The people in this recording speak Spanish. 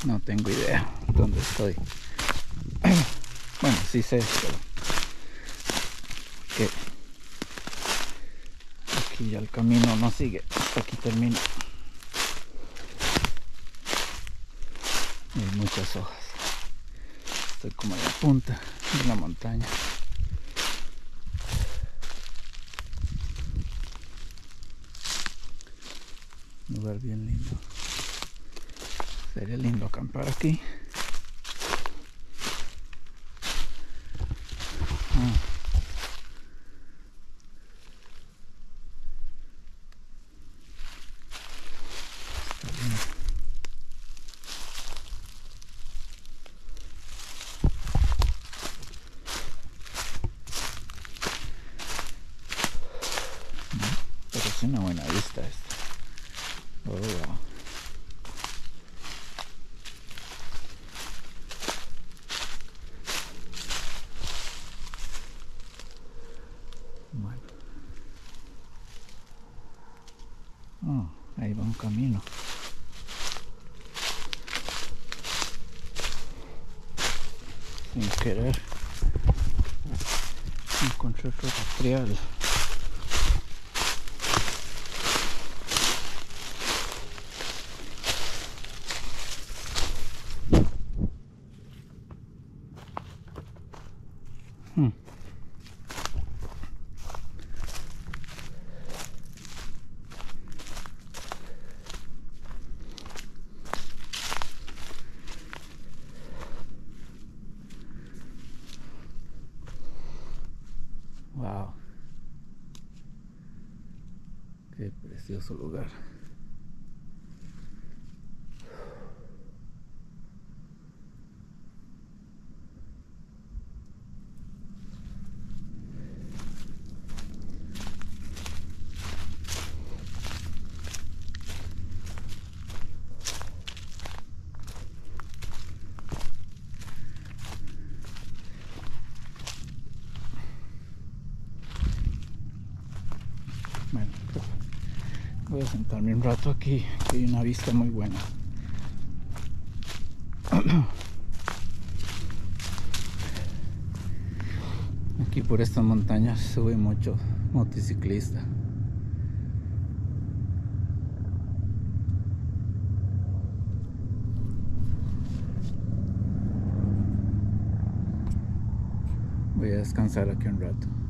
No tengo idea dónde estoy. Bueno, sí sé, pero que aquí ya el camino no sigue, hasta aquí termina. Y hay muchas hojas. Estoy como en la punta de la montaña. Un lugar bien lindo. Sería lindo acampar aquí. Está bien. Pero es una buena vista esta. Oh, wow. Bueno. Oh, ahí va un camino. Sin querer encontré otro material. Wow, qué precioso lugar. Bueno, voy a sentarme un rato aquí, que hay una vista muy buena. Aquí por estas montañas sube mucho motociclista. Voy a descansar aquí un rato.